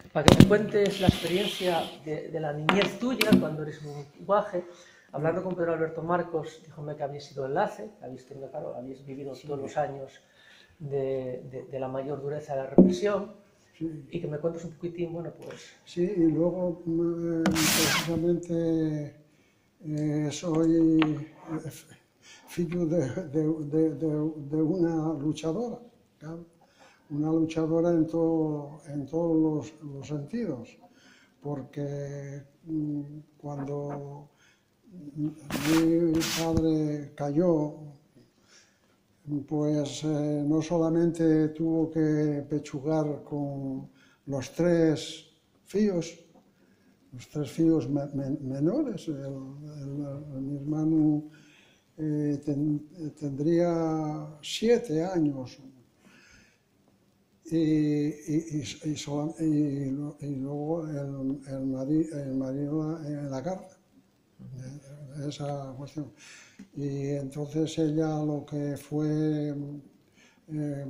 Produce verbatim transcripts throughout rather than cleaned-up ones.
Para que me cuentes la experiencia de, de la niñez tuya cuando eres un guaje. Hablando con Pedro Alberto Marcos, díjome que habéis sido enlace, que habéis tenido, claro, habéis vivido Sí, todos los años de, de, de la mayor dureza de la represión, sí. y que me cuentes un poquitín, bueno, pues... Sí, y luego eh, precisamente eh, soy eh, filho de, de, de, de, de una luchadora, claro, una luchadora en, todo, en todos los, los sentidos, porque mm, cuando mi padre cayó, pues eh, no solamente tuvo que pechugar con los tres fíos, los tres fíos me, me, menores, el, el, el, mi hermano eh, ten, tendría siete años y, y, y, sola, y, y luego el, el, mari, el marido en la cárcel, esa cuestión. Y entonces ella lo que fue, eh,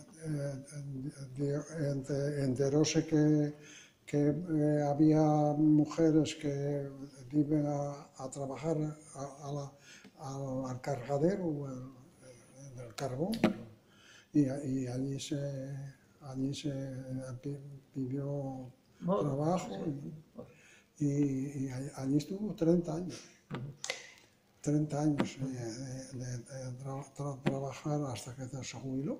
eh, enteróse que, que eh, había mujeres que iban a, a trabajar a, a la, a, al cargadero del carbón y, y allí se, allí se pidió trabajo y, y, y allí estuvo treinta años. treinta años de, de, de, de tra, tra, trabajar hasta que se jubiló.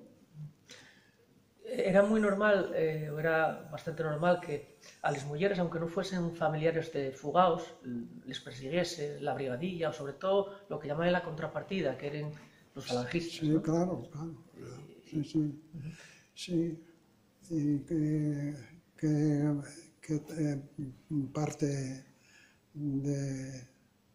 Era muy normal, eh, era bastante normal que a las mujeres, aunque no fuesen familiares de fugaos, les persiguiese la brigadilla, o sobre todo lo que llamaban la contrapartida, que eran los falangistas. Sí, ¿no? claro, claro. claro. Sí, sí. Uh-huh. Sí, y que, que, que eh, parte de...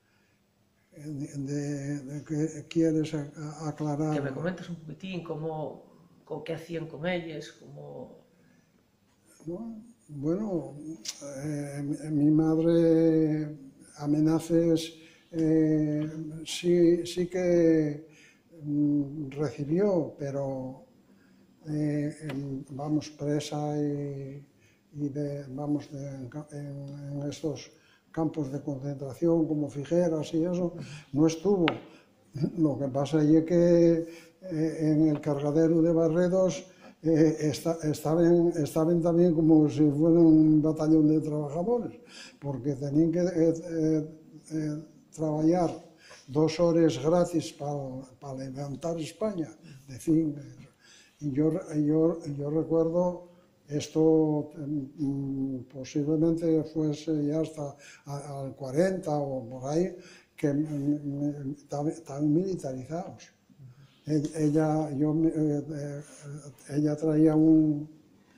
De, de, de que quieres aclarar. Que me comentes un poquitín cómo, cómo qué hacían con ellas, cómo... ¿No? Bueno, eh, mi madre amenazas eh, sí, sí que mm, recibió, pero eh, en, vamos, presa y, y de, vamos, de, en, en estos campos de concentración como Figueras y eso, no estuvo. Lo que pasa es que eh, en el cargadero de Barredos eh, está, estaban, estaban también como si fueran un batallón de trabajadores, porque tenían que eh, eh, eh, trabajar dos horas gratis para pa levantar España. De fin, y yo, yo, yo recuerdo esto mm, posiblemente fuese ya hasta al cuarenta o por ahí, que estaban militarizados. Ella, yo, eh, ella traía un,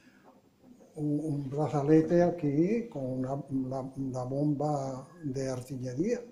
un, un brazalete aquí con una, una, una bomba de artillería.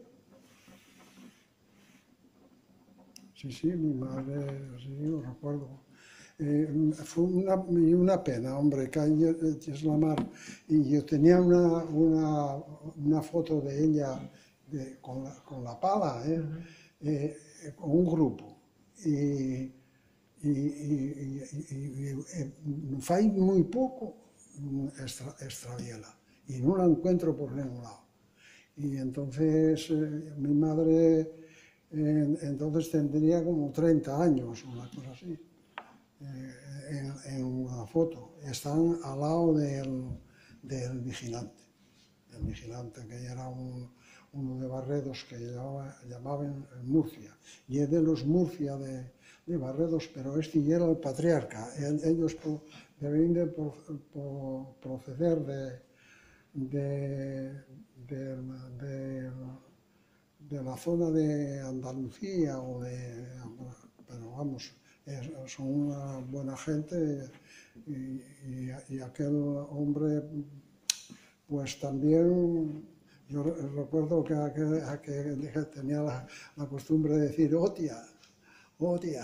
Sí, sí, mi madre, sí, lo recuerdo. Eh, fue una, una pena, hombre, que es la mar. Y yo tenía una, una, una foto de ella de, con, la, con la pala, ¿eh? Uh-huh. eh, con un grupo. Y, y, y, y, y, y fue muy poco extra, extraviela. Y no la encuentro por ningún lado. Y entonces eh, mi madre eh, entonces tendría como treinta años, una cosa así. En, en, una foto, están al lado del, del vigilante, el vigilante que era un, uno de Barredos que llamaba, llamaban Murcia, y es de los Murcia de, de Barredos, pero este ya era el patriarca, ellos deben de por, por proceder de, de, de, de, de la zona de Andalucía, o de, pero vamos, son una buena gente y, y, y aquel hombre pues también, yo recuerdo que, que, que tenía la, la costumbre de decir otia, otia.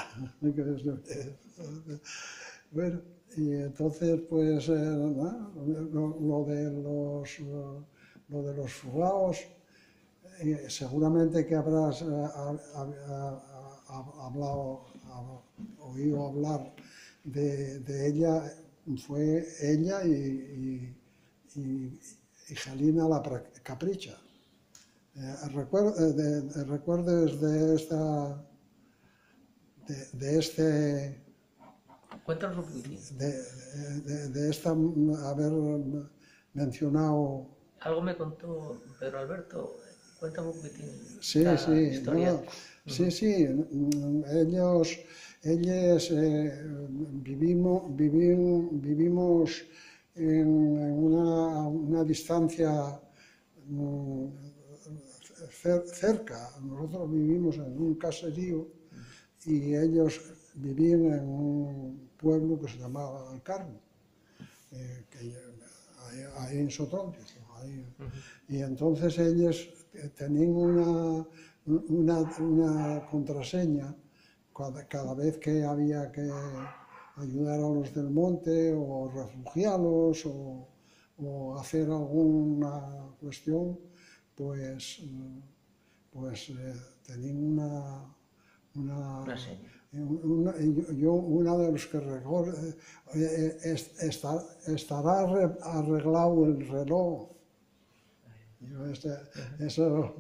Bueno, y entonces pues eh, ¿no? lo, lo de los lo de los fugados, eh, seguramente que habrás eh, a, a, a, hablado oído hablar de, de ella, fue ella y, y, y, y Gelina la Capricha. Eh, recuer, de, de, ¿Recuerdes de esta, de, de este, Cuéntanos un poquitín. De, de, de esta, haber mencionado... Algo me contó Pedro Alberto, cuéntame un poquitín sí, la sí, historia. No, sí, sí, ellos, ellos eh, vivimos, vivimos, vivimos en una, una distancia um, cer, cerca. Nosotros vivimos en un caserío y ellos vivían en un pueblo que se llamaba El Carmen, eh, que ahí, ahí en Sotroncio. Ahí. Uh-huh. Y entonces ellos tenían una, una, una contraseña cada, cada vez que había que ayudar a los del monte o refugiarlos o, o hacer alguna cuestión, pues, pues eh, tenían una... Una, una seña. Una, yo, una de los que recuerdo, eh, está, estará arreglado el reloj. Yo este, uh-huh. eso,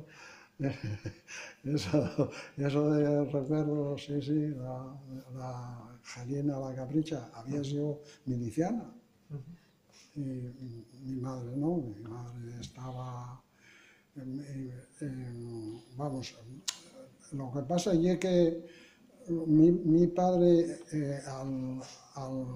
eso, eso de recuerdo, sí, sí, la, la Gelina la Capricha había sido miliciana. Uh-huh. Y mi madre no, mi madre estaba, en, en, en, vamos, lo que pasa es que mi, mi padre, eh, al, al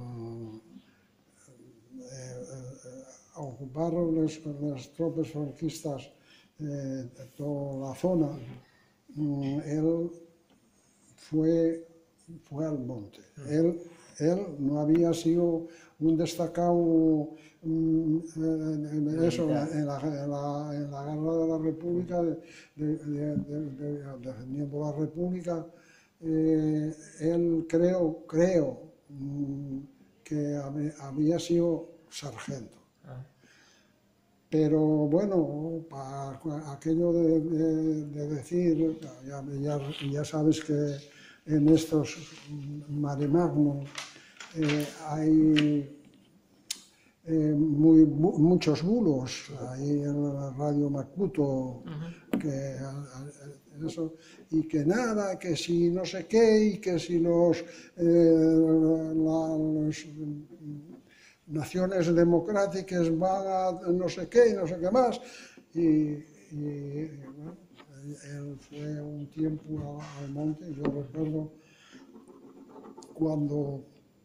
eh, eh, ocupar las, las tropas franquistas eh, toda la zona, mm, él fue, fue al monte. Mm. Él, él no había sido un destacado mm, en, eso, en, la, en, la, en, la, en la guerra de la República, de, de, de, de, de, defendiendo la República. Eh, él creo, creo mm, que había sido sargento. Ah. Pero bueno, para aquello de, de, de decir, ya, ya, ya sabes que en estos mare magnum eh, hay eh, muy, bu, muchos bulos, hay en la radio Macuto, uh-huh. que eso, y que nada, que si no sé qué, y que si los, eh, la, los naciones democráticas van a no sé qué y no sé qué más. Y, y bueno, él fue un tiempo al monte. Yo recuerdo cuando,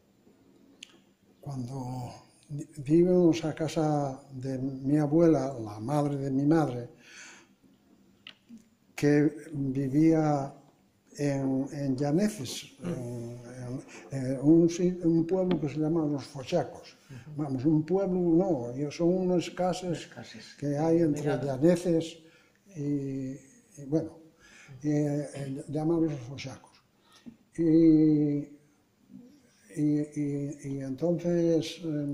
cuando vivimos a casa de mi abuela, la madre de mi madre, que vivía en, en Llaneces, en, en, en un, un pueblo que se llama Los Fochacos. Uh-huh. Vamos, un pueblo, no, son unas casas que hay entre Llaneces y, y bueno, uh-huh. y, eh, llaman Los Fochacos. Y, y, y, y entonces eh,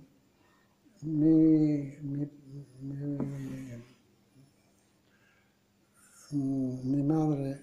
mi, mi, mi mi madre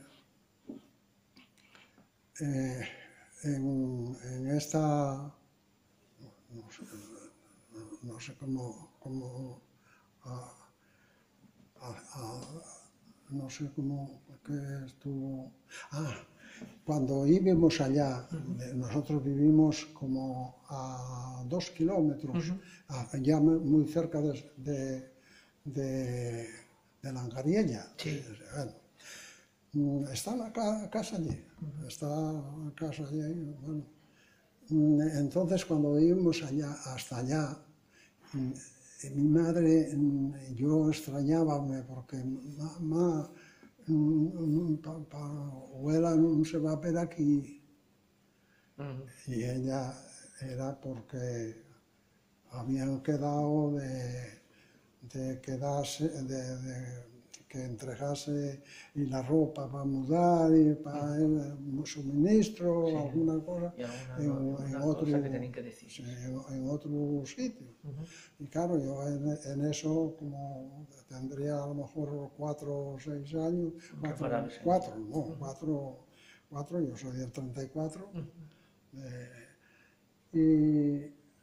eh, en, en esta, no sé, no sé cómo, cómo a, a, a, no sé cómo, que estuvo, ah, cuando íbamos allá, uh-huh. nosotros vivimos como a dos kilómetros, uh-huh. a, ya muy cerca de, de, de de Langariella. Sí. Bueno, está la ca casa allí, uh-huh. está la casa allí. Bueno, entonces cuando íbamos allá, hasta allá, mi madre, yo extrañábame porque mamá, pa, pa, abuela no se va a ver aquí. Uh-huh. Y ella era porque habían quedado de de quedarse, de, de que entregase y la ropa para mudar y para el suministro, sí. alguna cosa, y alguna, en, alguna en, cosa otro, que tenían que decir. Sí, en, en otro sitio. Uh-huh. Y claro, yo en, en eso, como tendría a lo mejor cuatro o seis años, cuatro, cuatro no, uh-huh. cuatro, cuatro, yo soy del treinta y cuatro, uh-huh. eh, y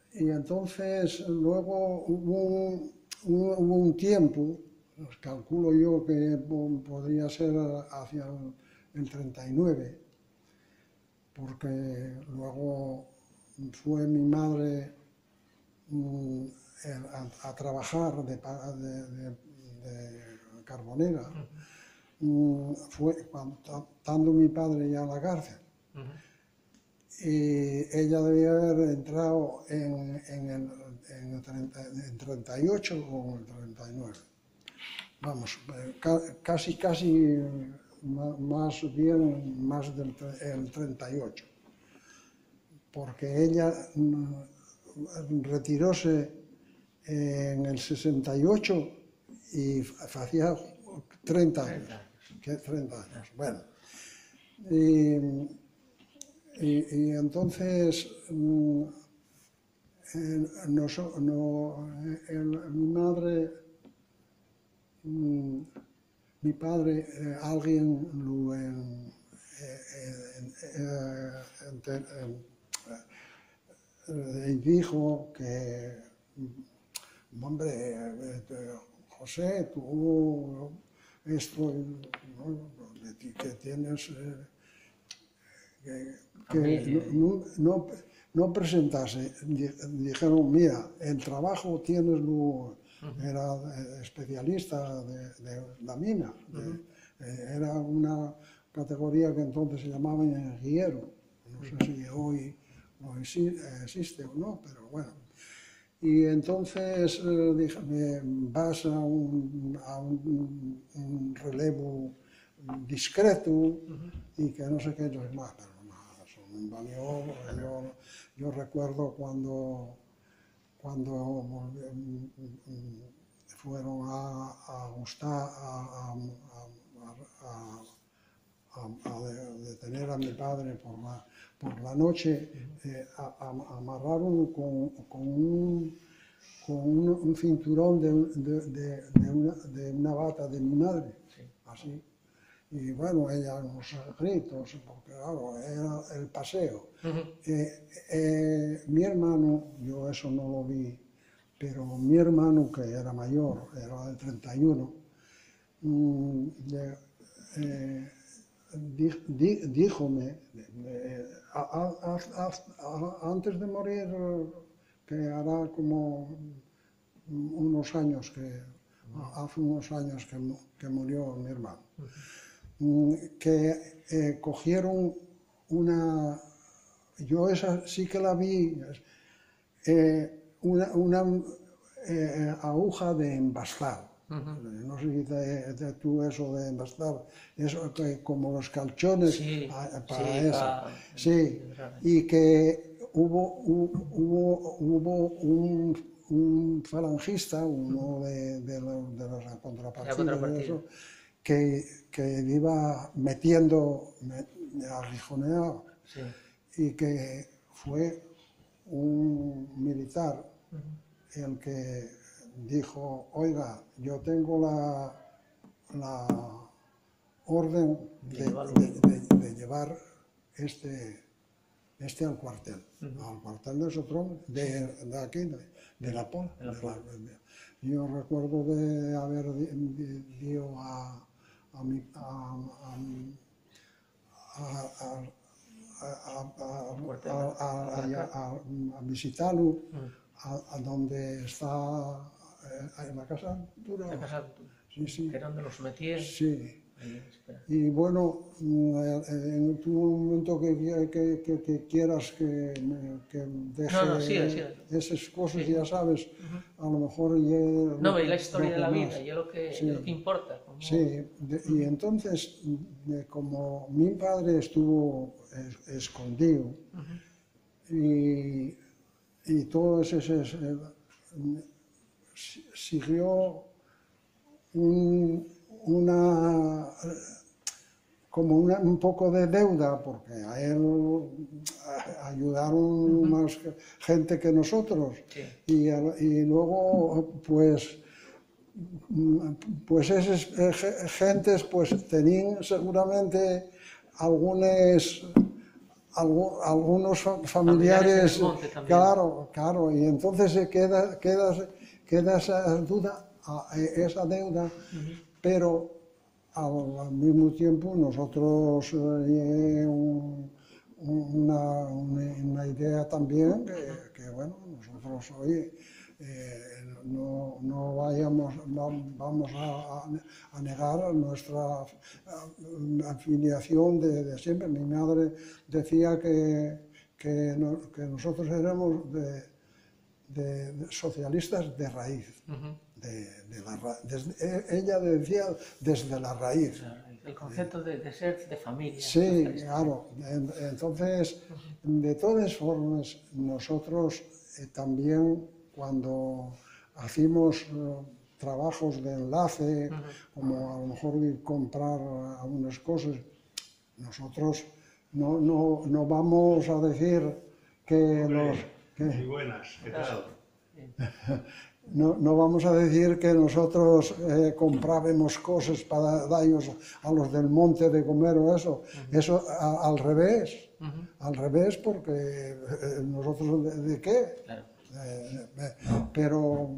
y entonces luego hubo un, hubo un tiempo, calculo yo que podría ser hacia el, el treinta y nueve, porque luego fue mi madre mm, a, a trabajar de, de, de, de carbonera. Uh-huh. mm, fue cuando, estando mi padre ya en la cárcel. Uh-huh. Y ella debía haber entrado en, en el en el treinta, en treinta y ocho o en el treinta y nueve. Vamos, ca, casi, casi más bien más del el treinta y ocho. Porque ella retiróse en el sesenta y ocho y hacía treinta años. treinta años. Bueno, y, y, y entonces eh, no, no, el, mi madre, mi padre, eh, alguien lo en, en, en, en, en, y dijo que, hombre, José, tú esto, ¿no? que tienes, que, que no, no, no presentase, dijeron, mira, el trabajo tienes, lo, era especialista de, de la mina, de, era una categoría que entonces se llamaba ingeniero, no sé si hoy no existe o no, pero bueno. Y entonces eh, dije, vas a un, a un, un relevo discreto uh-huh. y que no sé qué, yo, más, pero no, eso me valió. Yo, yo recuerdo cuando, cuando fueron a, a gustar, a, a, a, a, a detener a mi padre por la, por la noche, eh, a, a, amarraron con, con, un, con un, un cinturón de, de, de, de, una, de una bata de mi madre, sí. Así. Y bueno, ella unos gritos, porque claro, era el paseo. Uh-huh. eh, eh, mi hermano, yo eso no lo vi, pero mi hermano, que era mayor, era del treinta y uno, mmm, eh, díjome, eh, a, a, a, a, antes de morir, que hará como unos años, que hace unos años que, que murió mi hermano, uh-huh. que eh, cogieron una, yo esa sí que la vi, eh, una, una eh, aguja de embastar. Uh-huh. No sé si te, te, tú eso de embastar, eso que como los calzones, sí, a, para sí, eso. Pa... Sí, y que hubo, hubo, hubo un, un falangista, uno uh-huh. de, de, la, de las contrapartidas, de eso, que, que iba metiendo, me, aguijoneado, sí. Y que fue un militar uh-huh. el que dijo, oiga, yo tengo la, la orden de, de, de, de llevar este, este al cuartel, uh-huh. al cuartel de Sotron, de, de aquí, de, de la Pola. De la Pola. Yo recuerdo de haber ido a, a, mi, a, a, a, a, a, a, a visitarlo, uh-huh. a, a donde está en la casa Altura. La casa Altura. Sí, sí. Que era donde los metían. Sí. Y bueno, en tu momento que, que, que, que quieras que, que deje no, no, sí, sí. esas cosas, sí. Ya sabes, uh-huh. A lo mejor... Ya, no, y la historia de la vida, y es lo que, sí. Lo que importa. Como... Sí, de, y entonces, de, como mi padre estuvo es, escondido, uh-huh. y, y todo ese... ese siguió un, una, como una, un poco de deuda, porque a él ayudaron uh-huh. Más gente que nosotros, sí. y, y luego pues, pues esas gentes pues tenían seguramente algunas, algo, algunos familiares, familiares monte claro, claro, y entonces se queda, queda, queda esa duda, esa deuda, uh-huh. Pero al, al mismo tiempo nosotros eh, un, una, una, una idea también que, que bueno, nosotros oye, eh, no, no vayamos, vamos a, a negar nuestra afiliación de, de siempre. Mi madre decía que, que, no, que nosotros éramos de, de, de socialistas de raíz. Uh-huh. de, de la, desde, ella decía desde la raíz. El concepto de, de ser de familia. Sí, claro. Entonces, uh-huh. De todas formas, nosotros eh, también cuando hacemos uh, trabajos de enlace, uh-huh. Como a lo mejor ir comprar algunas cosas, nosotros no, no, no vamos a decir que los... Que, muy buenas, ¿qué tal? No, no vamos a decir que nosotros eh, comprábamos cosas para darnos a los del monte de comer o eso. Uh-huh. Eso a, al revés, uh-huh. Al revés porque eh, nosotros de, de qué. Claro. Eh, eh, pero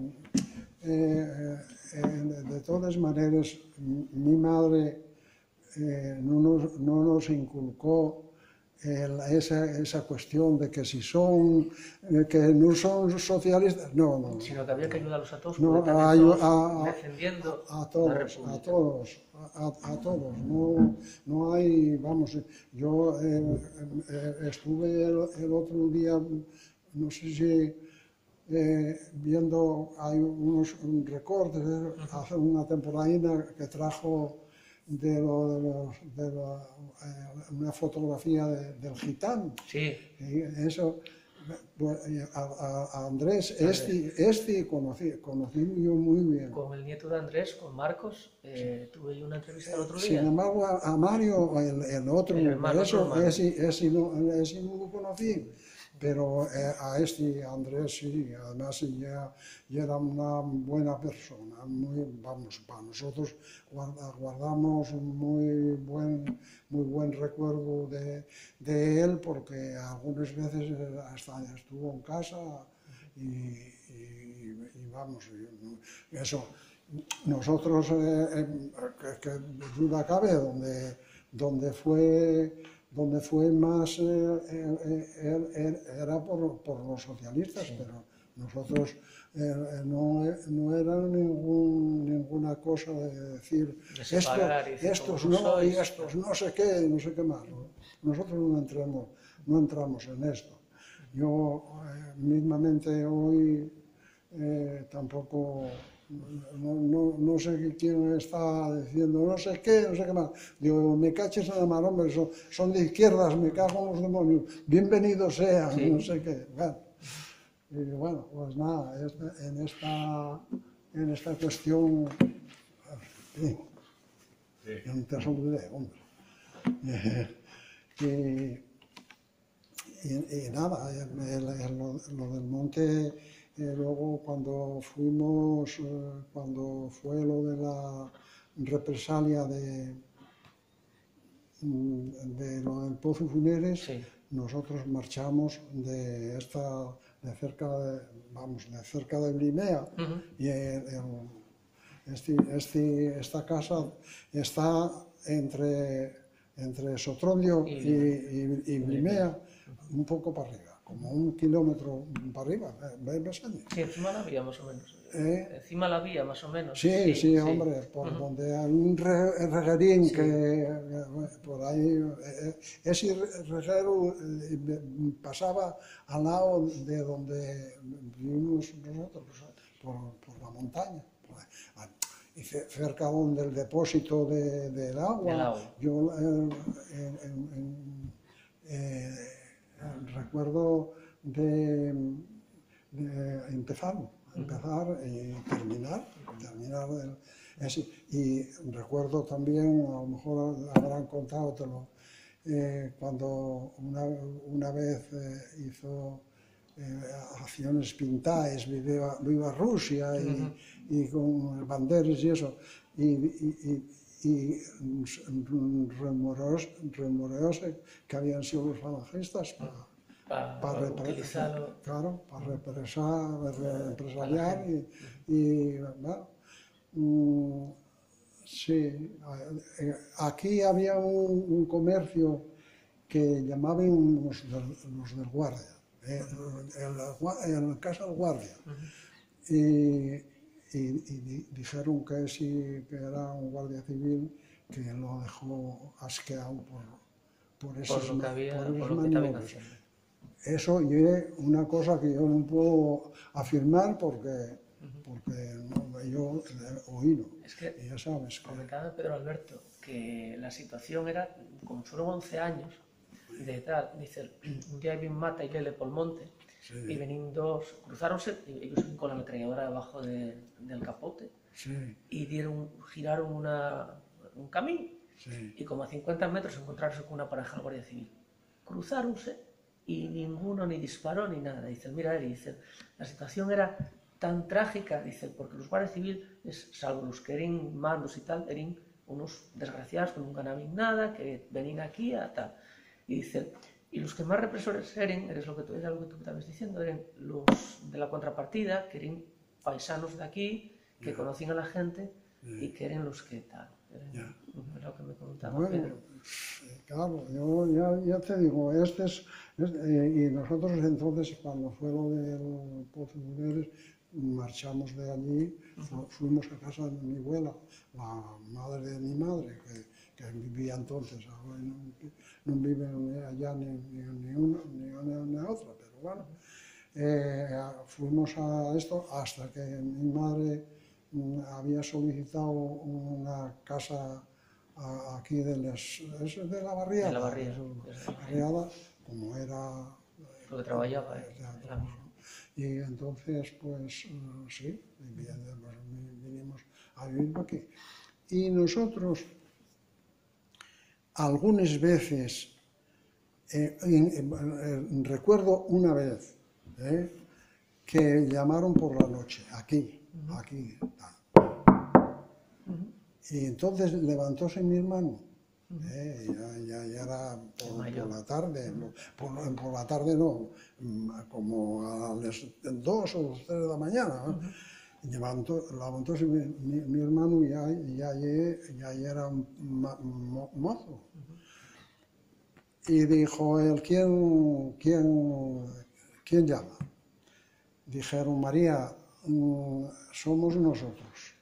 eh, eh, de todas maneras mi madre eh, no, nos, no nos inculcó El, esa, esa cuestión de que si son, eh, que no son socialistas, no, no. Sino que había que ayudarlos a todos, no, a, todos a, defendiendo a, a todos, a todos, a, a todos. No, no hay, vamos, yo eh, eh, estuve el, el otro día, no sé si eh, viendo, hay unos un recortes, eh, hace una temporadina que trajo de, lo, de, los, de lo, eh, una fotografía de, del gitano. Sí. Y eso, pues, a, a Andrés, este, este conocí, conocí yo muy bien. Con el nieto de Andrés, con Marcos, eh, tuve yo una entrevista el otro día. Sin embargo, a, a Mario, el, el otro, el hermano, eso, hermano. Ese, ese, no, ese no lo conocí. Pero eh, a este Andrés sí, además ya, ya era una buena persona, muy, vamos, para nosotros guarda, guardamos un muy buen, muy buen recuerdo de, de él, porque algunas veces hasta estuvo en casa y, y, y vamos, eso, nosotros, eh, que, que duda cabe, donde, donde fue... donde fue más eh, eh, eh, era por, por los socialistas, sí. Pero nosotros eh, no, no era ningún, ninguna cosa de decir de separar, esto, estos no sois, y estos no sé qué, no sé qué más. ¿No? Nosotros no entramos, no entramos en esto. Yo eh, mismamente hoy eh, tampoco... No, no, no sé quién está diciendo, no sé qué, no sé qué más. Digo, me caches en la mar, hombre, son, son de izquierdas, me cago en los demonios, bienvenidos sean, sí. No sé qué. Bueno, y bueno, pues nada, en esta, en esta cuestión, sí, sí. Yo no te saludé, hombre. Y, y, y nada, el, el, lo, lo del monte... Eh, luego cuando fuimos, eh, cuando fue lo de la represalia de, de lo del Pozo Funeres, sí. Nosotros marchamos de esta, de cerca de, vamos, de cerca de Blimea, uh-huh. Y el, el, este, este, esta casa está entre, entre Sotrondio y, y, y, y Blimea, un poco para arriba. Como un kilómetro para arriba, ¿ves? Sí, encima la vía más o menos. ¿Eh? Encima la vía más o menos. Sí, sí, sí, sí. Hombre, por uh-huh. Donde hay un reguerín sí. Que por ahí, ese reguero pasaba al lado de donde vivimos nosotros, por, por la montaña. Y cerca donde el depósito de, del agua. Del agua. Yo, eh, en, en, en, eh, recuerdo de, de empezar, empezar y terminar, terminar el, ese, y recuerdo también, a lo mejor habrán contado eh, cuando una, una vez eh, hizo eh, acciones pintadas, viva, viva Rusia y, uh-huh. Y con banderas y eso, y, y, y rumoreóse que habían sido los falangistas para, para, para, para utilizarlo. Claro, para represar, represaliar y, y bueno, um, sí, aquí había un, un comercio que llamaban los del, los del guardia, eh, el, el, el Casa del Guardia. Uh-huh. y, y, y dijeron que sí, que era un guardia civil que lo dejó asqueado por, por esos, por lo que había, por por lo que maniobras. Eso es una cosa que yo no puedo afirmar porque, uh-huh. porque no, yo he oído. Es que, y ya sabes que... comentaba Pedro Alberto que la situación era, como fueron once años de tal, dice, un día vi un mata y lele por el monte, sí. Y venían dos, cruzáronse, y ellos con la ametralladora debajo de, del capote, sí. Y dieron, giraron una, un camino, sí. Y como a cincuenta metros encontraronse con una pareja de Guardia Civil. Cruzáronse y ninguno ni disparó ni nada. Dicen, mira, él, dice, la situación era tan trágica, dice, porque los Guardia Civil, es, salvo los que eran mandos y tal, eran unos desgraciados que nunca no habían nada, que venían aquí a tal. Y dice, y los que más represores eran, eres lo que tú, era lo que tú estabas diciendo, eran los de la contrapartida, que eran paisanos de aquí, que yeah. conocían a la gente yeah. y que eran los que tal. Eran, yeah. Es lo que me comentaba. Bueno, Pedro. Claro, yo ya, ya te digo, este es, es eh, y nosotros entonces, cuando fue lo del Pozo de Mujeres, marchamos de allí, uh-huh. fuimos a casa de mi abuela, la madre de mi madre, que que vivía entonces, ahora no, no viven allá ni, ni, ni una ni una ni otra, pero bueno, eh, fuimos a esto hasta que mi madre mm, había solicitado una casa a, aquí de, les, de la barriada, de la barriada, eso, barriada como era lo que trabajaba, eh, y entonces pues sí, vinimos a vivir aquí y nosotros algunas veces, eh, en, en, en, recuerdo una vez, eh, que llamaron por la noche, aquí, uh-huh. aquí, uh-huh. y entonces levantóse mi hermano, uh-huh. eh, ya, ya, ya era por, por la tarde, uh-huh. por, por la tarde no, como a las dos o tres de la mañana, ¿no? Uh-huh. Levantó, levantóse mi, mi, mi hermano y ya, ya, ya, ya era un mo, mozo. Uh-huh. Y dijo él, ¿quién, quién, ¿quién llama? Dijeron, María, mmm, somos nosotros.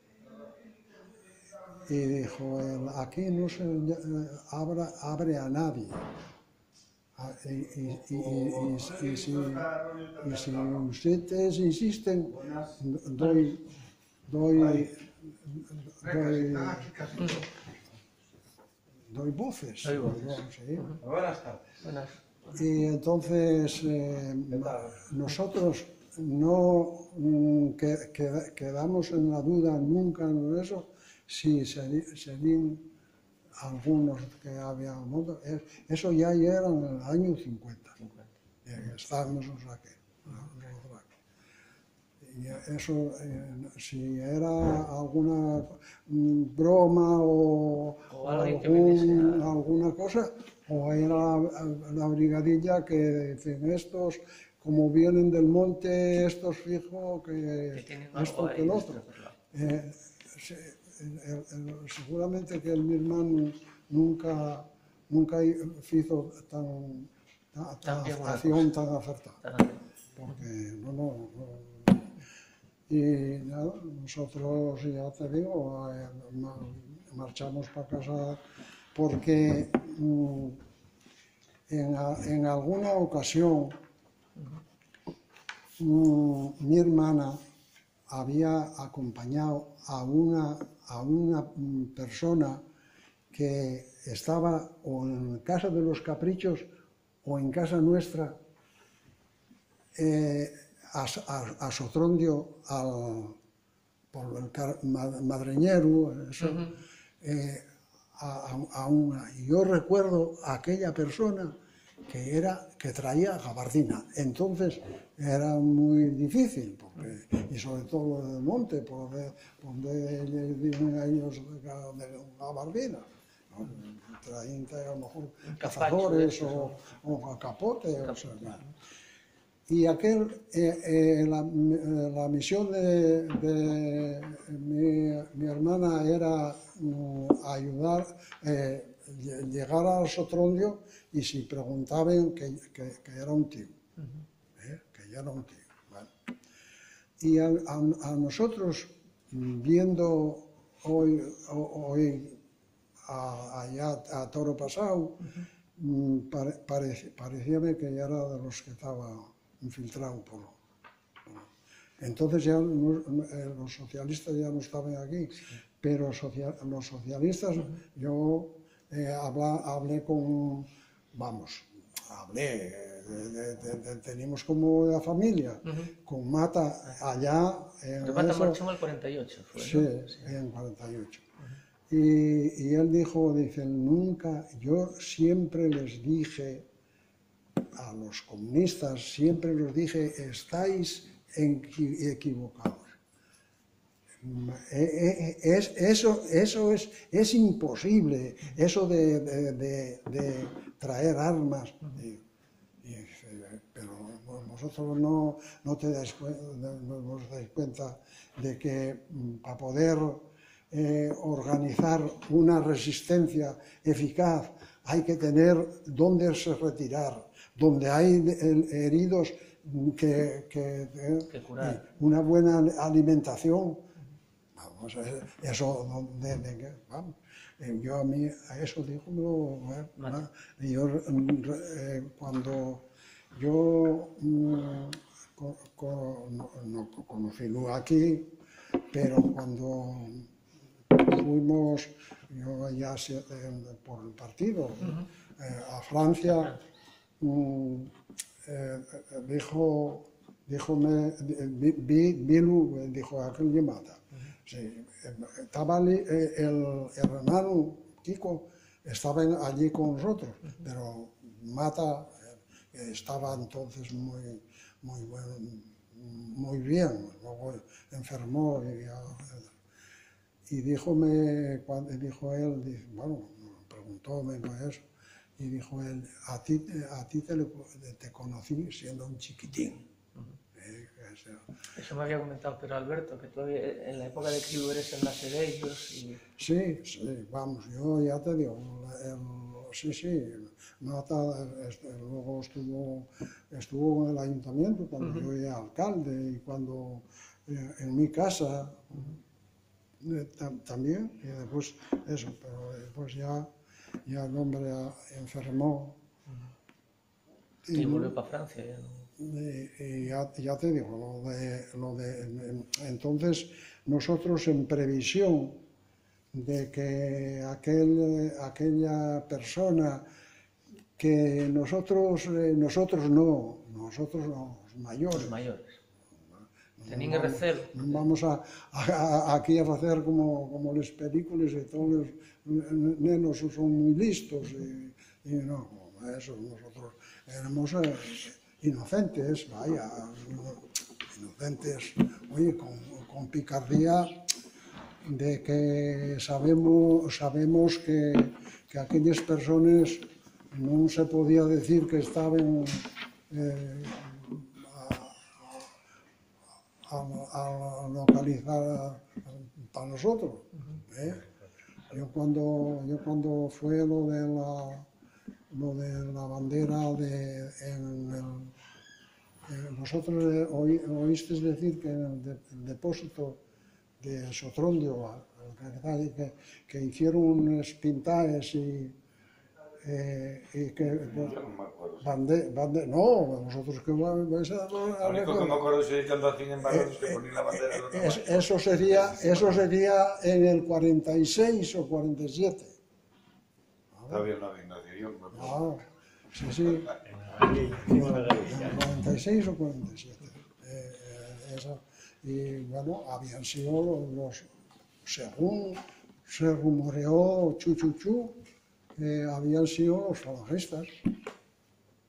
Y dijo él, aquí no se abre, abre a nadie. Y, y, y, y, y, si, y si ustedes insisten, doy, doy, doy, doy voces. Doy voces. ¿Sí? Buenas tardes. Y entonces eh, nosotros no que, que, quedamos en la duda nunca en eso, si serían algunos que había motos, eso ya era en el año cincuenta, eh, estábamos aquí, y eso, eh, si era alguna broma o, o algún, alguna cosa, o era la, la brigadilla que dicen estos, como vienen del monte, estos fijo, que, que esto que el otro. Eh, se, El, el, seguramente que el mi hermano nunca, nunca hizo tan, tan, tan acción tan acertada, porque no, no, no, y nada, nosotros ya te digo, eh, marchamos para casa porque mm, en, en alguna ocasión mm, mi hermana había acompañado a una, a una persona que estaba o en casa de los Caprichos o en casa nuestra, eh, a, a, a Sotrondio, al, por el Madreñero, eso, uh-huh. eh, a, a una. Y yo recuerdo a aquella persona que, era, que traía gabardina. Entonces era muy difícil, porque, y sobre todo en el monte, por donde, por donde viven ellos de gabardina. ¿No? Traían a lo mejor cazadores o, o capote. O sea, y aquel, eh, eh, la, la misión de, de mi, mi hermana era um, ayudar, eh, llegar al Sotrondio, y si preguntaban que, que, que era un tío, eh, que ya era un tío. Bueno. Y a, a, a nosotros, viendo hoy, hoy a, allá a Toro Pasado, uh-huh. pare, pare, parecíame que ya era de los que estaba infiltrado por... Entonces ya no, los socialistas ya no estaban aquí, sí. Pero social, los socialistas, uh-huh. yo eh, habla, hablé con, vamos, hablé, de, de, de, de, teníamos como la familia, uh-huh. con Mata allá... En Mata marchó en el cuarenta y ocho, fue, sí, ¿no? Sí, en cuarenta y ocho. Uh-huh. y, y él dijo, dice, nunca, yo siempre les dije a los comunistas, siempre les dije, estáis equivocados. Es, eso eso es, es imposible, eso de, de, de, de traer armas. Y, y, pero vosotros no, no, te dais, no os dais cuenta de que para poder eh, organizar una resistencia eficaz hay que tener dónde se retirar, donde hay heridos que, que, que curar. Una buena alimentación. Vamos, eso, de, de, vamos, yo a mí, a eso digo, ¿no? Yo, eh, cuando yo mm, co, co, no, no conocí aquí, pero cuando fuimos, yo ya por el partido, uh-huh. eh, a Francia, mm, eh, dijo, díjome, vi, vi, dijo aquel que mata. Sí, estaba el, el hermano Kiko, estaba allí con nosotros, pero Mata estaba entonces muy, muy, bueno, muy bien, luego enfermó y, y díjome, cuando dijo él, dijo, bueno, preguntóme eso, y dijo él, a ti, a ti te, te conocí siendo un chiquitín. Eso me había comentado pero Alberto, que tú en la época de Criu eres enlace de ellos y... Sí, sí, vamos, yo ya te digo, el, sí, sí, Mata luego estuvo, estuvo en el ayuntamiento cuando uh-huh. yo era alcalde y cuando eh, en mi casa uh-huh. eh, tam, también, y después eso, pero después ya, ya el hombre enfermó. Uh-huh. Y, y volvió para Francia, ya no... Y, y ya, ya te digo, lo de, lo de, entonces nosotros en previsión de que aquel, aquella persona que nosotros, eh, nosotros no, nosotros no, los mayores. Los mayores. Tenían el recelo. No vamos a, a, aquí a hacer como, como las películas y todos los nenos son muy listos y, y no, eso nosotros éramos... Eh, inocentes, vaya, inocentes, oye, con, con picardía de que sabemos, sabemos que, que aquellas personas no se podía decir que estaban eh, a, a, a localizar para nosotros. ¿eh? Yo, cuando, yo cuando fue lo de la... lo de la bandera de, en el, en, vosotros oí, oísteis decir que en el, de, el depósito de Sotrondio que, que, que hicieron unos pintajes y, eh, y que bande, bande, no, vosotros que vais a... Lo único que me acuerdo es que cuando hacían balones que ponían la bandera de otra es, eso sería eso sería en el cuarenta y seis o cuarenta y siete. Todavía no había nacido yo. Ah, sí, sí. cuarenta y seis o cuarenta y siete. Eh, eh, esa, y bueno, habían sido los, según se rumoreó, chu, chu, chu, eh, habían sido los falangistas.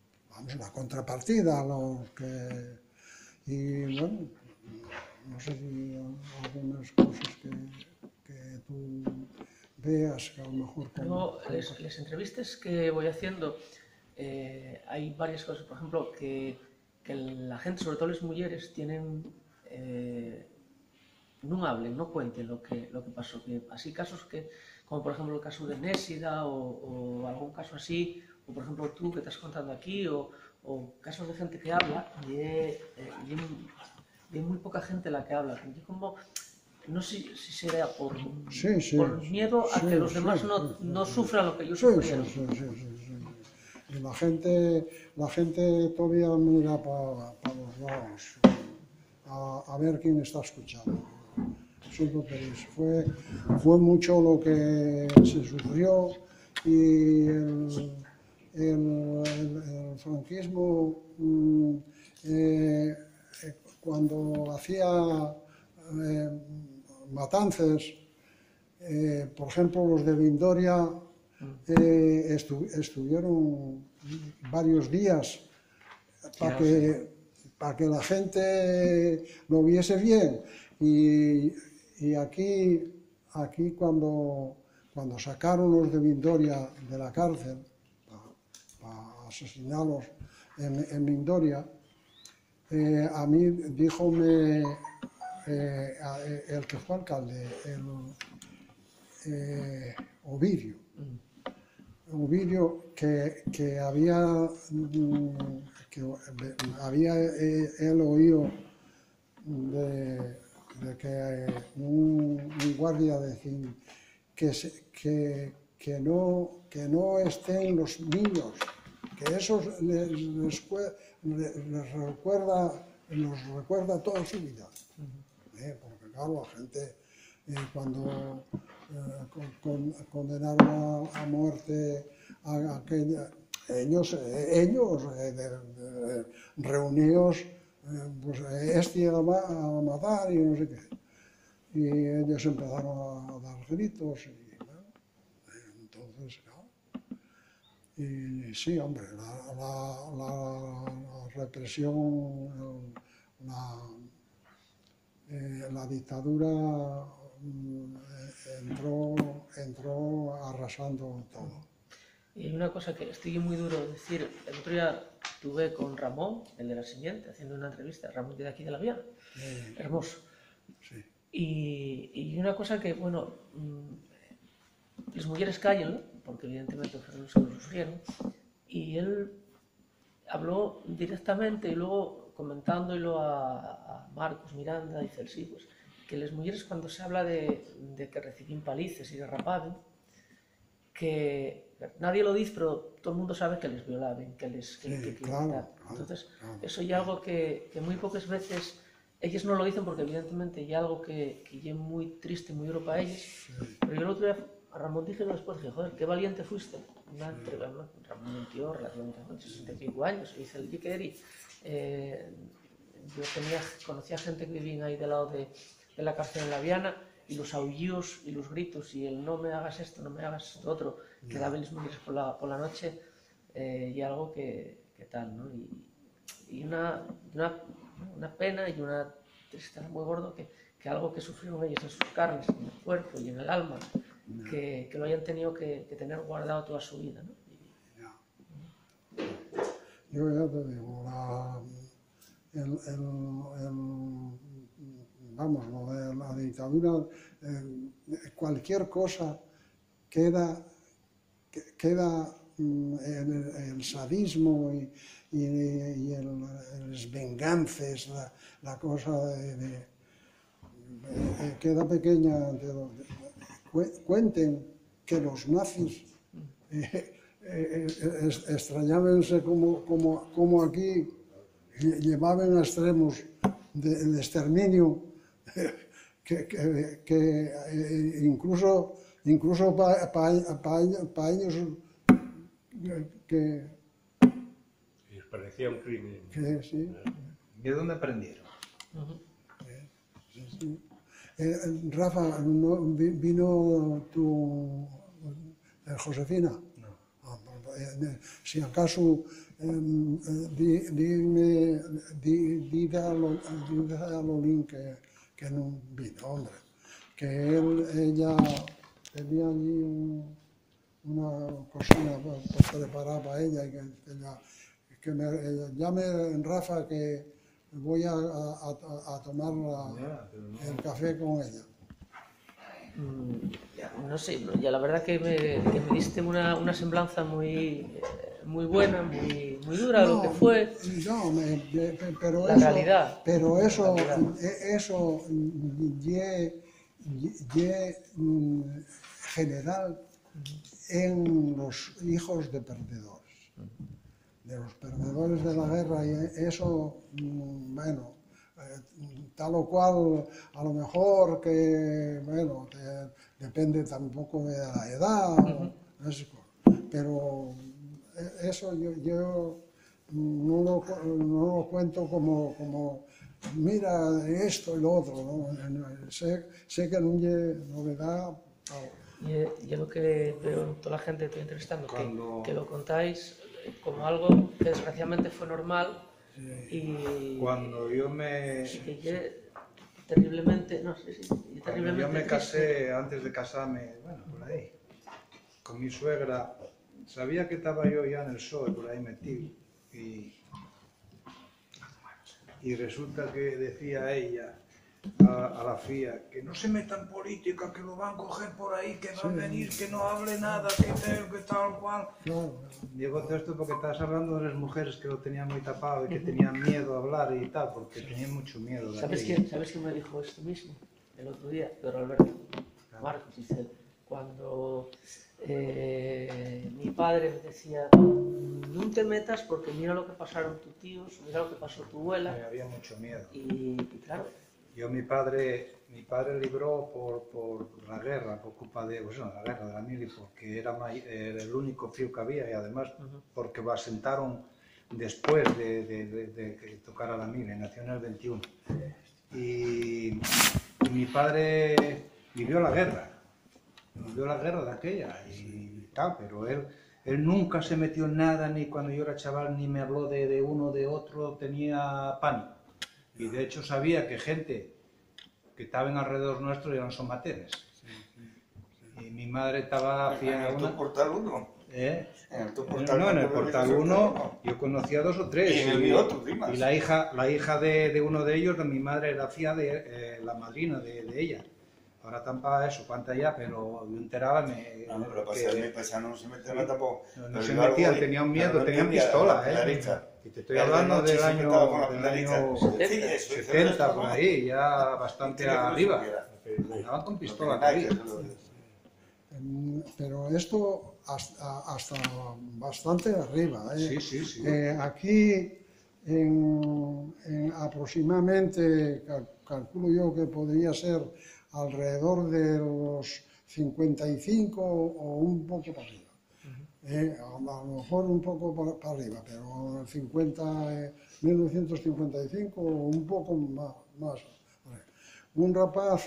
vamos, la contrapartida a lo que... Y bueno, no sé si algunas cosas que, que tú veas que a lo mejor... Luego, les, les entrevistas que voy haciendo, eh, hay varias cosas, por ejemplo, que, que la gente, sobre todo las mujeres, tienen... Eh, no hablen, no cuenten lo que, lo que pasó. Que así casos que, como por ejemplo el caso de Nésida o, o algún caso así, o por ejemplo tú que estás contando aquí, o, o casos de gente que habla, y hay eh, muy poca gente la que habla. Y como, no sé si será por, sí, sí, por miedo a sí, que los sí, demás sí, no, sí, no sí, sufran lo que ellos sí, sufrieron. Sí, sí, sí, sí, sí. Y la gente, la gente todavía mira para pa los lados, a, a ver quién está escuchando. Fue, fue mucho lo que se sufrió y el, el, el, el franquismo mm, eh, cuando hacía eh, matanzas, eh, por ejemplo los de Vindoria eh, estu, estuvieron varios días para que, para que la gente lo viese bien. Y, y aquí, aquí cuando, cuando sacaron los de Vindoria de la cárcel, para pa asesinarlos en, en Vindoria, eh, a mí díjome eh, el que fue alcalde, el eh, Ovidio, Ovidio que, que había, que había él oído de... de que un, un guardia decía que, se, que, que, no, que no estén los niños, que eso les, les, les recuerda, nos recuerda toda su vida. Eh, porque claro, la gente eh, cuando eh, con, con, condenaron a, a muerte a, a aquella, ellos, eh, ellos eh, de, de, reunidos, pues este a matar y no sé qué. Y ellos empezaron a dar gritos y bueno, entonces, claro. Y sí, hombre, la, la, la, la represión, la, eh, la dictadura entró, entró arrasando todo. Y hay una cosa que estoy muy duro decir. El otro día estuve con Ramón, el de la siguiente, haciendo una entrevista. Ramón de aquí de la Vía. Eh, Hermoso. Sí. Y, y una cosa que, bueno, mmm, las mujeres callan, ¿no? Porque evidentemente fueron los que lo sufrieron. Y él habló directamente y luego comentándolo a, a Marcos Miranda, dice él, sí, pues, que las mujeres cuando se habla de, de que recibían palices y que rapaban, que nadie lo dice, pero todo el mundo sabe que les violaban, que les... Que, sí, que, que, claro, claro, entonces, claro. eso ya es algo que, que muy pocas veces, ellos no lo dicen porque evidentemente ya algo que, que ya es muy triste, muy duro para ellos, sí. Pero yo el otro día a Ramón dije después, dije, joder, qué valiente fuiste. Una entrevista, Ramón un tío relativamente joven, sesenta y cinco años, y dice el que Eri, eh, yo tenía, conocía gente que vivía ahí del lado de, de la cárcel en La Viana, y los aullidos y los gritos y el no me hagas esto, no me hagas esto otro, que daban las mujeres por la, por la noche, eh, y algo que, que tal, ¿no? Y, y una, una, una pena y una tristeza muy gordo que, que algo que sufrieron ellos en sus carnes, en el cuerpo y en el alma, que, que lo hayan tenido que, que tener guardado toda su vida, ¿no? Y, yo ya te digo, la, el, el, el, vamos, lo de la dictadura, eh, cualquier cosa queda, queda mm, el, el sadismo y, y, y el, las venganzas, la, la cosa de, de, de, queda pequeña ante los, cuenten que los nazis eh, eh, extrañábanse como, como, como aquí llevaban a extremos del de exterminio que, que, que incluso, incluso para pa, pa, pa ellos que... Les parecía un crimen. Que, sí. ¿De dónde aprendieron? uh-huh. Sí, sí. Eh, Rafa, ¿no, vino tu eh, Josefina? No. Ah, eh, si acaso eh, di, dime, di, dile a lo, dile a Lolín que, que no vino, hombre, que él, ella tenía allí un, una cocina preparada para ella y que, ella, que me ella, llame Rafa que voy a, a, a tomar la, Ya, pero no. el café con ella. No sé, ya la verdad que me, que me diste una, una semblanza muy, muy buena, muy, muy dura, No, lo que fue. no, me, me, pero La eso, realidad. pero eso, La realidad. eso, ye, ye, general en los hijos de perdedores, de los perdedores de la guerra, y eso, bueno, tal o cual, a lo mejor que, bueno, te, depende tampoco de la edad, uh-huh. Eso, pero eso yo, yo no, lo, no lo cuento como, como, mira esto y lo otro, ¿no? Sé, sé que no hay novedad. Y yo lo que veo en toda la gente que estoy entrevistando, Cuando... que, que lo contáis como algo que desgraciadamente fue normal. Sí. Y cuando yo me y que terriblemente no sé sí, sí, cuando yo me casé, antes de casarme, bueno, por ahí, con mi suegra, sabía que estaba yo ya en el P S O E por ahí metido y, y resulta que decía ella a, a la F I A que no se meta en política, que lo van a coger por ahí, que va a venir, que no hable nada, que tal, que tal cual. Digo todo esto porque estás hablando de las mujeres que lo tenían muy tapado y que tenían miedo a hablar y tal, porque tenían mucho miedo. De ¿Sabes quién, ¿Sabes quién me dijo esto mismo el otro día? Pedro Alberto Marcos, dice, cuando eh, mi padre me decía, no te metas porque mira lo que pasaron tus tíos, mira lo que pasó tu abuela. Me había mucho miedo. Y, y claro. Yo, mi padre, mi padre libró por, por la guerra, por culpa de, pues, no, la guerra de la mili, porque era, era el único frío que había y además porque lo asentaron después de, de, de, de que tocara la mili, nació en el veintiuno. Y, y mi padre vivió la guerra, vivió la guerra de aquella y tal, pero él, él nunca se metió en nada, ni cuando yo era chaval, ni me habló de, de uno, de otro, tenía pánico. Y de hecho sabía que gente que estaban alrededor nuestro eran somatenes. Sí, sí, sí. Y mi madre estaba... ¿En el una... portal uno? ¿Eh? ¿En el portal no, en el portal uno yo conocía dos o tres. Y en el mío otro, y la hija, la hija de, de uno de ellos, de mi madre, era fía de eh, la madrina de, de ella. Ahora tampa eso, cuánta ya, pero yo enteraba me... No, pero para ser mi paisano no se metía sí. tampoco. No, no se metían, tenían miedo, no tenían pistola, ¿eh? Y te estoy hablando del año, del año setenta, por ahí, ya bastante arriba. Andaban con pistola todavía. Pero esto hasta, hasta bastante arriba. ¿eh? Sí, sí, sí. Eh, aquí, en, en aproximadamente, cal, calculo yo que podría ser alrededor de los cincuenta y cinco o un poco para arriba. Eh, a, a lo mejor un poco para, para arriba, pero el cincuenta, eh, mil novecientos cincuenta y cinco o un poco más. más. Un rapaz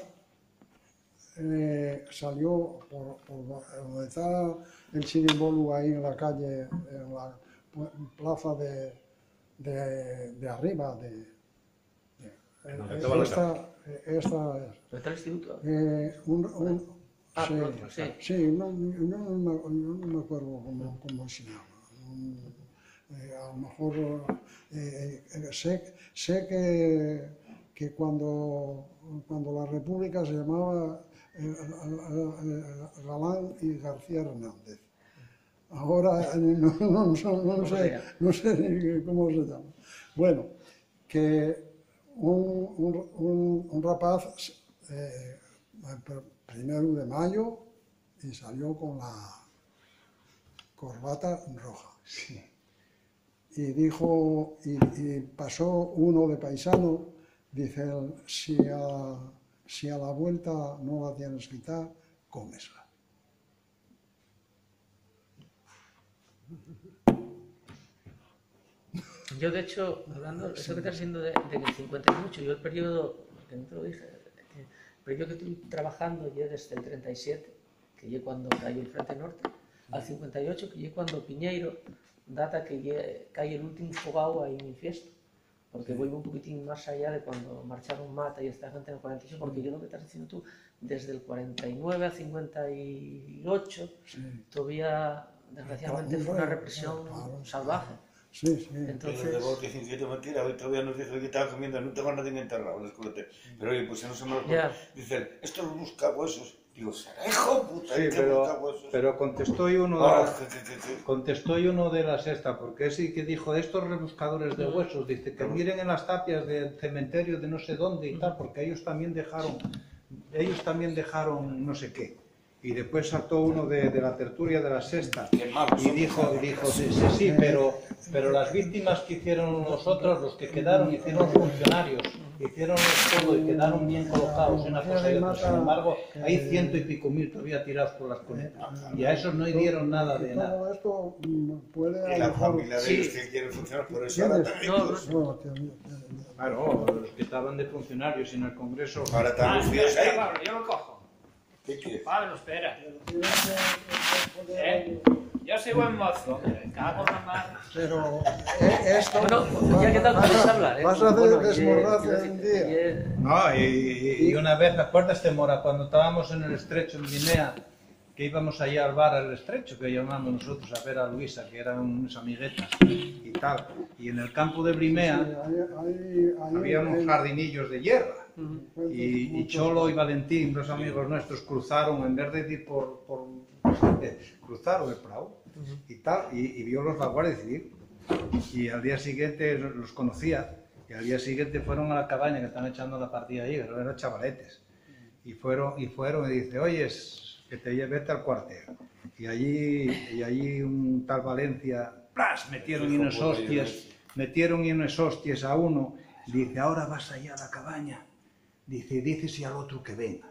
eh, salió por, por donde está el Chirimbolu, ahí en la calle, en la plaza de, de, de arriba, de, de, no, eh, esta, esta ¿Está el instituto? Eh, un, un, Ah, sí, pronto, sí. sí no, no, no, me, no me acuerdo cómo, cómo se llama. Um, eh, a lo mejor eh, eh, sé, sé que, que cuando, cuando la República se llamaba eh, Galán y García Hernández. Ahora no, no, no, no, sé, no sé ni cómo se llama. Bueno, que un, un, un, un rapaz... Eh, primero de mayo y salió con la corbata roja. Sí. Y dijo, y, y pasó uno de paisano, dice él, si a, si a la vuelta no la tienes quitada, cómesla. Yo de hecho, hablando, eso que estás diciendo de, de que el cincuenta y ocho, yo el periodo, que no te lo dije, pero yo que estoy trabajando ya desde el treinta y siete, que ya cuando cayó el Frente Norte, al cincuenta y ocho, que lle cuando Piñeiro data que lle, cae el último fogao aí en Infiesto, porque sí. Voy un poquitín más allá de cuando marcharon Mata y esta gente en el cuarenta y ocho, porque yo lo que estás diciendo tú, desde el cuarenta y nueve al cincuenta y ocho, sí. Todavía, desgraciadamente, fue una represión claro, salvaje. Sí, sí. Entonces... Pero de vos dicen que es mentira, hoy todavía nos dice que estaban comiendo, no tengo a nadie enterrado, descúbrete. Pero oye, pues no se me lo yeah. Dicen, esto lo busca huesos. Digo, será hijo puta, sí, ¿qué pero, busca huesos? Pero contestó y uno, oh, de la, que, que, que, contestó y uno de la sexta, porque ese que dijo de estos rebuscadores de huesos, dice que miren en las tapias del cementerio de no sé dónde y tal, porque ellos también dejaron, ellos también dejaron no sé qué. Y después saltó uno de, de la tertulia de la sexta y dijo, y dijo sí, sí, sí, pero, pero las víctimas que hicieron los otros, los que quedaron, hicieron funcionarios, hicieron todo y quedaron bien colocados en una cosa y otra. Sin embargo, hay ciento y pico mil todavía tirados por las cunetas y a esos no dieron nada de nada. Todo esto puede... Y la familia de ellos que quieren funcionar por eso ahora también. Claro, los que estaban de funcionarios en el Congreso... Ahora están los días ahí. Yo lo cojo. ¿Qué quieres? Pablo, espera. ¿Eh? Yo soy buen mozo, me cago en la madre. Pero eh, esto... Bueno, ya que tal puedes hablar, ¿eh? Vas a hacer bueno, desmordace un día. No, y, y una vez, ¿te acuerdas, Temora, cuando estábamos en el Estrecho, en Guinea, que íbamos allá al bar al Estrecho, que llamamos nosotros a ver a Luisa, que eran unas amiguetas y tal, y en el campo de Brimea sí, hay, hay, hay, había unos hay, jardinillos de hierba. Uh-huh. y, y Cholo y Valentín, dos amigos nuestros, cruzaron, en vez de ir por, por cruzaron el Prado uh-huh. y tal, y, y vio los la Guardia Civil, y al día siguiente los conocía, y al día siguiente fueron a la cabaña que están echando la partida ahí, pero eran chavaletes, y fueron, y fueron y dice, oye, que te llevete al cuartel, y allí, y allí un tal Valencia, ¡plas!, metieron y unas hostias, metieron y unas hostias a uno, dice, ahora vas allá a la cabaña, dice, dices y al otro que venga.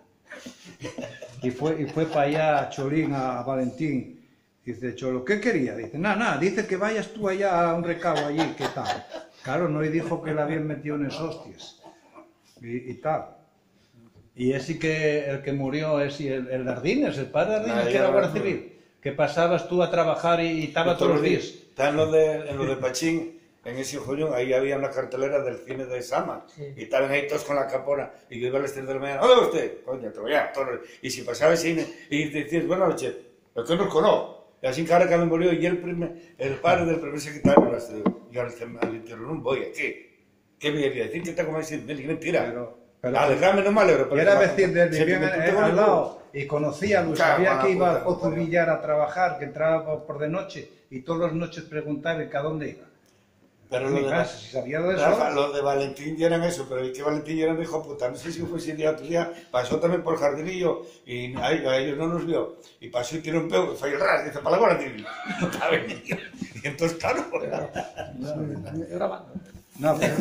Y fue, y fue para allá Cholín, a, a Valentín. Dice Cholo, ¿qué quería? Dice, nada, nada, dice que vayas tú allá a un recabo allí, ¿qué tal? Claro, no, y dijo que le habían metido en hostias. Y, y tal. Y ese que el que murió es el, el Ardines, el padre Ardines, que era guardia civil. Que pasabas tú a trabajar y, y estaba todos los días. Está en lo de, en lo de Pachín. En ese joyón, ahí había una cartelera del cine de Sama, sí. Y estaban ahí todos con la capona, y yo iba a las tres de la mañana, ¿dónde va usted? Coño, te voy a todos. Y si pasaba el cine, y decías, buenas noches, el que nos conoce. Y así cara que me murió, y el, primer, el padre del primer secretario, y al, al interior, no voy, ¿qué? ¿Qué me quería decir? ¿Qué está como diciendo? Mentira. Pero, pero, alegrame, no me alegro. Pero era decir, vivía al lado, y conocía, lo sabía que iba al Pozo Villar a trabajar, que entraba por de noche, y todas las noches preguntaba que a dónde iba. Pero lo de, casa, si sabía lo de eso. Rafa, los de Valentín ya eran eso, pero el que Valentín ya era un hijo puta. No sé si fue ese día otro día, pasó también por el jardinillo y a, a ellos no nos vio. Y pasó y tiró un peo y fue el ras, dice, para la Valentín. No está venido. Y entonces, claro. Grabando. No, pero.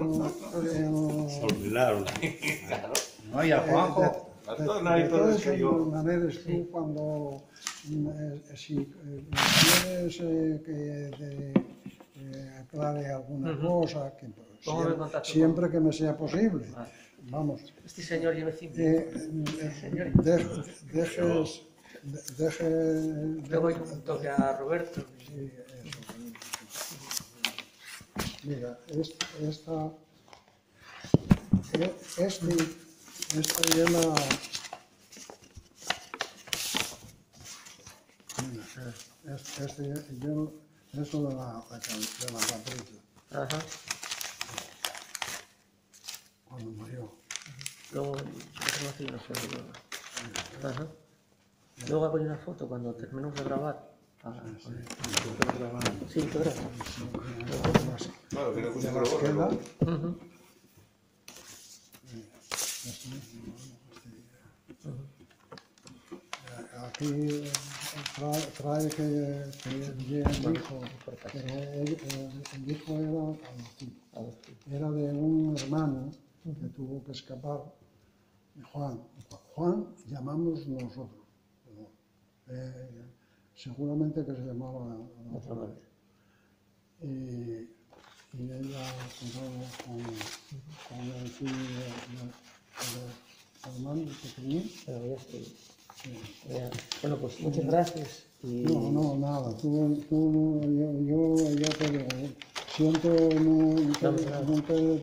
Se olvidaron. Claro. No, y a Juanjo. De, de, de, de todas esas maneras, tú cuando eh, si eh, quieres eh, que de, eh, aclare alguna uh-huh. cosa, que siempre, siempre que me sea posible, ah. Vamos. Este señor lleva cinco. Eh, eh, de, dejes... De, deje... Le doy un toque a Roberto. Sí, eso. Mira, esta... esta este... Esta llena... Mira, este, este llena... Eso de la, de la Patricia. Ajá. Cuando murió. Luego, no sé, luego. Ajá. Luego hago una foto cuando terminemos de grabar. Ah, sí, sí, sí, claro. Claro, que de la esquela. Uh-huh. Aquí trae, trae que, que el hijo, pero el, el hijo era adoptivo. Era de un hermano que tuvo que escapar, Juan. Juan llamamos nosotros. Eh, seguramente que se llamaba otra vez. Y, y ella con, con el fin de, de, de hermano pequeñín. Ya. Bueno, pues muchas gracias. Y... No, no, nada, tú, tú yo, yo ya te digo, siento no, No, no. no te